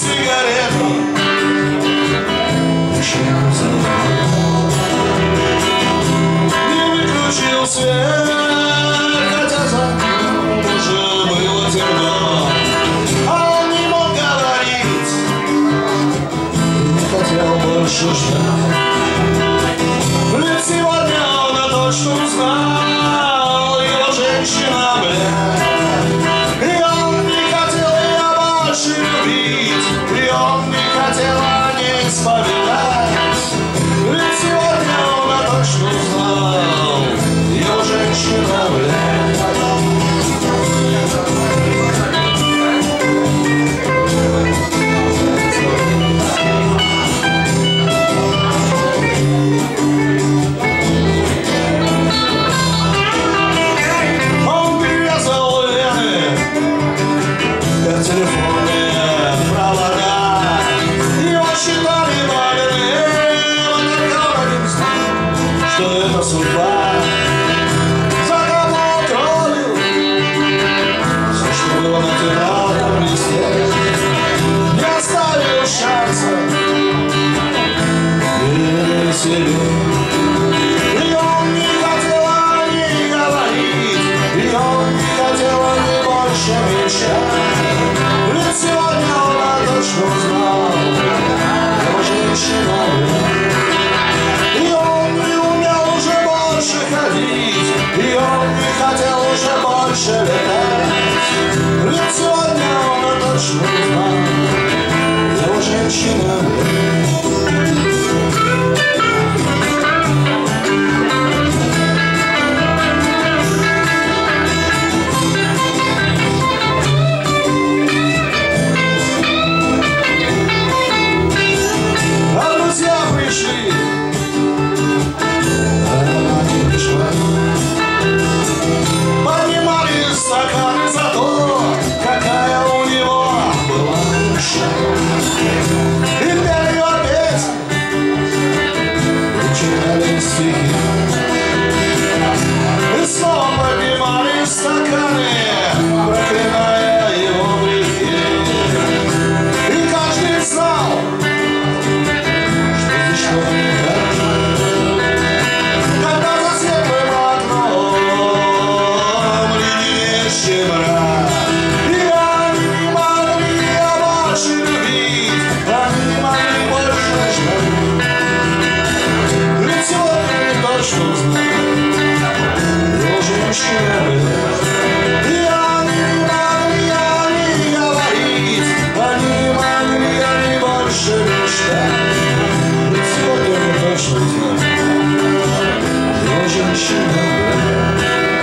сигарету. Не выключил свет, хотя за окном уже было темно. А он не мог говорить, не хотел больше ждать. Ведь сегодня он точно узнал его женщина, блядь. И он не хотел ее больше любить, и он не хотел о ней вспоминать. Ведь сегодня он точно узнал его женщина, блядь. Судьба заколол кровью все, что было на тетрадном листе, не оставил шанса верить себе. И он не хотел о ней говорить, и он не хотел о ней больше мечтать. Ведь сегодня он точно узнал его женщину. И он не хотел уже больше летать. Ведь сегодня он точно узнал его женщина. А друзья пришли, поднимали стаканы за то, какая у него была душа. И пели опять, и читали стихи. И снова поднимали стаканы, проклиная его грехи. И каждый знал, что здесь что-то не так. Когда за светлым окном мрак, и они не могли ее больше любить, они не могли больше ждать. Ведь сегодня они точно узнали его женщина, блядь. И они не могли говорить, они не могли больше мечтать. Ведь сегодня они точно узнали его женщина, блядь.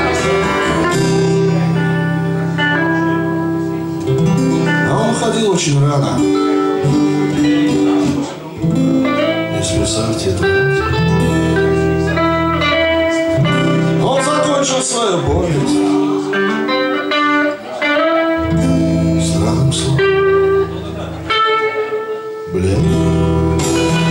Ходил очень рано. Если представьте это. Он закончил свою повесть странным словом. Блин.